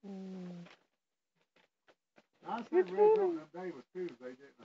Mm. I You're think Red kidding. Oak that day was Tuesday, didn't